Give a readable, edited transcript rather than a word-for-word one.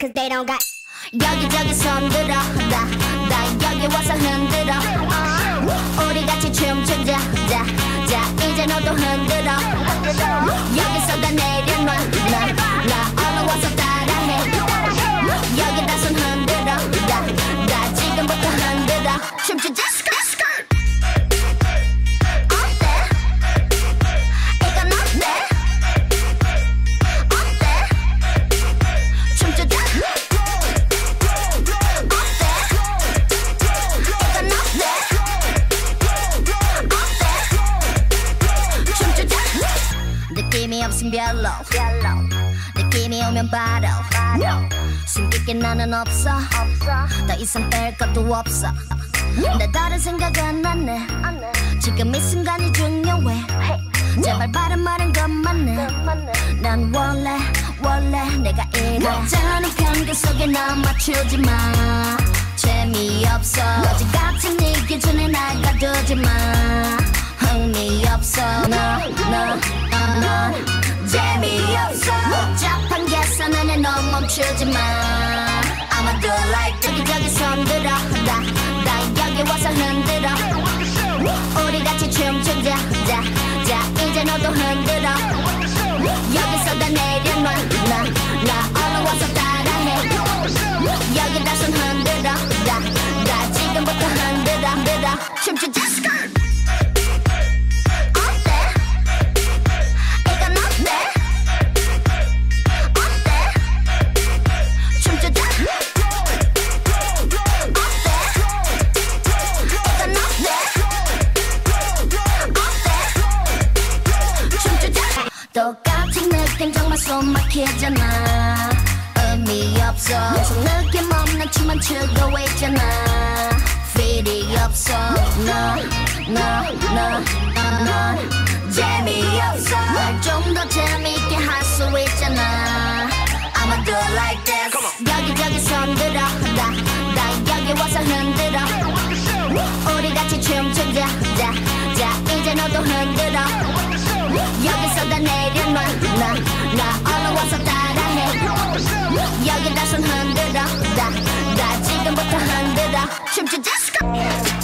cause they don't got 여기저기 손들어 나 여기 와서 흔들어 우리 같이 춤추자 자 이제 너도 흔들어 여기서 다 내려놔 나 얼른 와서 따라해 여기다 손 흔들어 나 지금부터 흔들어 춤추자 느낌이 없음 별로 느낌이 오면 바로 숨기게 나는 없어 더 이상 뺄 것도 없어 내 다른 생각은 안 해 지금 이 순간이 중요해 제발 바른 말은 그만해 난 원래 내가 이래 모자는 편견 속에 나 맞추지 마 재미없어 어제 같은 네 기준에 날 가두지 마 흥미없어 넌 재미없어 복잡한 계산은 넌 멈추지 마 I'ma do like 여기저기 손들어 나 여기 와서 흔들어 우리 같이 춤추자 자 이제 너도 흔들어 여기서 다 내려놔 나 얼른 와서 따라해 여기다 손 흔들어 나 지금부터 흔들어 춤추자 똑같은 느낌 정말 손 막히잖아 의미 없어 계속 느낌 없는 춤만 추고 있잖아 feel이 없어 넌 재미없어 좀 더 재미있게 할 수 있잖아 I'ma do like this 여기저기 손들어 나 여기 와서 흔들어 우리 같이 춤추자 자 이제 너도 흔들어 여기서 다 내려놔 나 얼른 와서 따라해 여기다 손 흔들어 나 지금부터 흔들어 춤추자